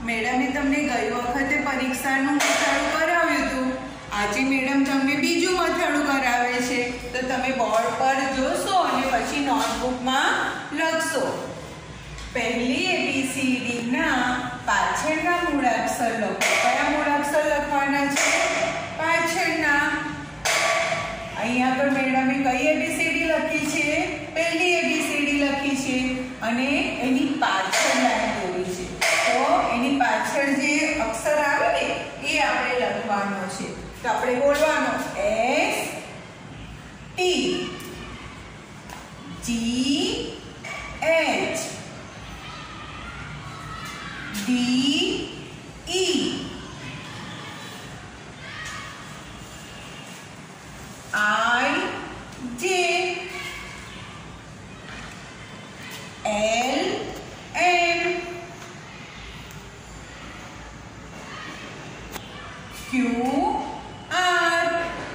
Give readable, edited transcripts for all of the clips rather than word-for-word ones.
મેડમે તમને ગઈ વખતે પરીક્ષાનું મથાળું કરાવ્યું હતું. આજે મેડમ તમને બીજું મથાળું કરાવે છે. તો તમે બોર્ડ પર જોશો અને પછી નોટબુકમાં લખશો. પહેલી ABCD ના પાછળના મૂળાક્ષર લખો. કયા મૂળાક્ષર લખવાના છે? પાછળના. અહીંયા આગળ મેડમે કઈ ABCD લખી છે? પહેલી ABCD લખી છે અને એની પાછળ લાઈન દોરી છે. તો એની પાછળ જે અક્ષર આવે ને એ આપણે લખવાનો છે. તો આપણે બોલવાનો S T G H D E I J L M Q R.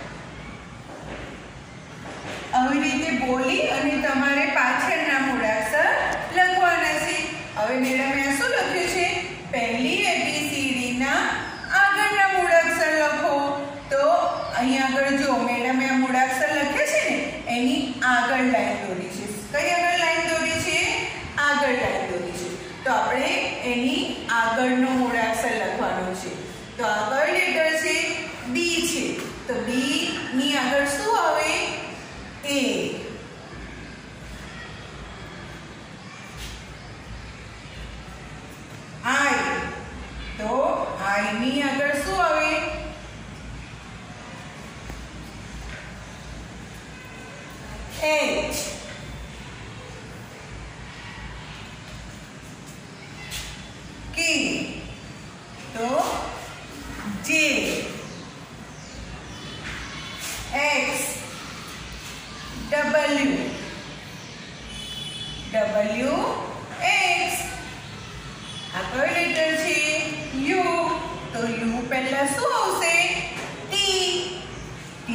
આવી રીતે બોલી અને તમારે પાછળના મૂળાક્ષર લખવાના છે. હવે મેડમે આ શું લખ્યું છે? પહેલી ABCD ના આગળના મૂળાક્ષર લખો. તો અહીંયા આગળ જો મેડમે આ મૂળાક્ષર લખ્યા છે ને એની આગળ લાઈન દોરી છે. કઈ આગળ લાઈન દોરી છે? આગળ લાઈન દોરી છે. તો આપણે એની આગળનો મૂળાક્ષર લખવાનો છે. તો આગળ લેટર છે B છે. તો B ની આગળ શું આવે? A. I. તો I ની આગળ શું આવે? H. K. તો J. X. W. W. X. આ કયો લેટર છે? U. તો U પહેલા શું આવશે? T. T.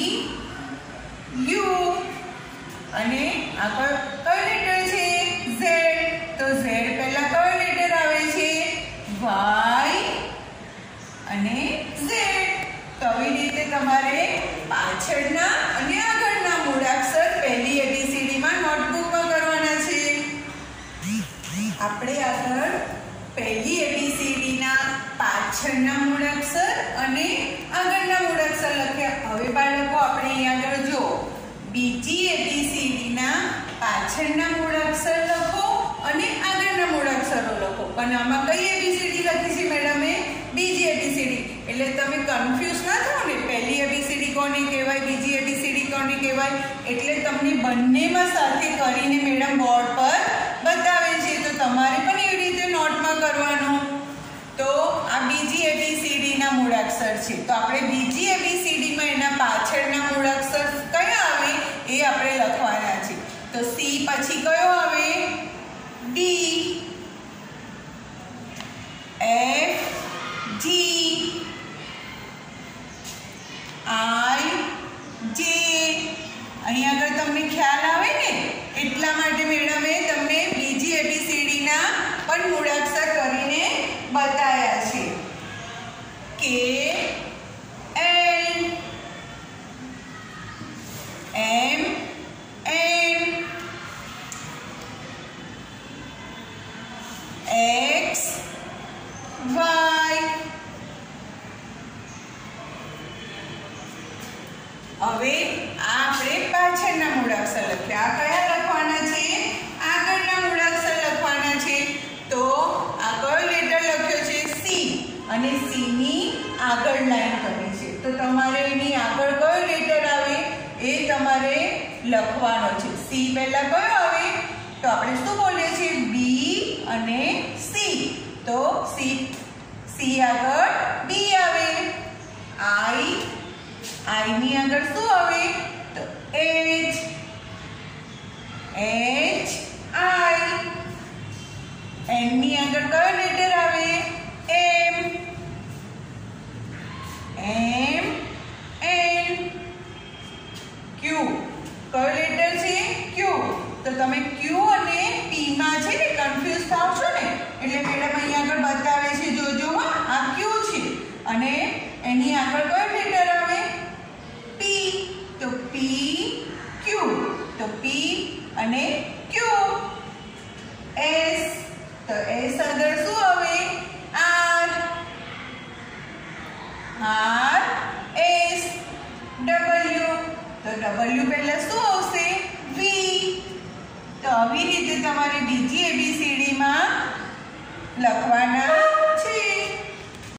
U. અને આ કયો લેટર છે? Z. તો Z પહેલા કયો લેટર આવે છે? Y અને Z. તો આવી રીતે તમારે પાછળના અને આગળના મૂળાક્ષર પહેલી ABCD માં નોટબુકમાં કરવાના છે. આપણે આગળ પહેલી ABCD ના પાછળના મૂળાક્ષર અને આગળના મૂળાક્ષર લખ્યા. હવે બાળકો આપણે અહીં આગળ જો બીજી ABCD ના પાછળના મૂળાક્ષર લખો અને આગળના મૂળાક્ષરો લખો. પણ આમાં કઈ ABCD લખી છે મેડમે? બીજી ABCD. એટલે તમે કન્ફ્યુઝ ના થાઓ ને, પહેલી ABCD કોને કહેવાય, બીજી ABCD કોને કહેવાય. એટલે તમને બંનેમાં સાથે કરીને મેડમ બોર્ડ પર બતાવે છે. તો તમારે પણ એવી રીતે નોટમાં કરવાનું. તો આ બીજી ABCD ના મૂળાક્ષર છે. તો આપણે બીજી ABCD માં એના પાછળના મૂળાક્ષર કયા આવે એ આપણે લખવાના છે. તો C પછી કયો આવે? D. F. G. I. J. અહીં આગળ તમને ખ્યાલ આવે ને એટલા માટે મેડમે તમને બીજી ABCD ના પણ મૂળાક્ષર કરીને બતાવ્યા છે. K. L. M. N. X. Y. હવે આપણે પાછળના મૂળાક્ષર લખ્યા. આ કયા લખવાના છે? આગળના મૂળાક્ષર લખવાના છે. તો આ કયો લેટર લખ્યો છે? C. અને C ની આગળ લાઈન કરી છે. તો તમારે એની આગળ કયો લેટર આવે એ તમારે લખવાનો છે. C પહેલા કયો આવે? તો આપણે શું બોલીએ છીએ? B અને C. તો C આગળ B આવે. I ની આગળ શું આવે? તો H. I. N ની આગળ કયો લેટર આવે? M. N. Q. કયો લેટર છે? Q. તો તમે Q અને P માં છે ને કન્ફ્યુઝ થાવ છો ને એટલે મેડમ અહીંયા આગળ બતાવે છે અને ક્યુ. એસ તો એસ આગળ શું આવે? આર. R S. ડબલ્યુ તો ડબલ્યુ પહેલા શું આવશે? વી. તો આવી રીતે તમારે બીજી ABCD માં લખવાના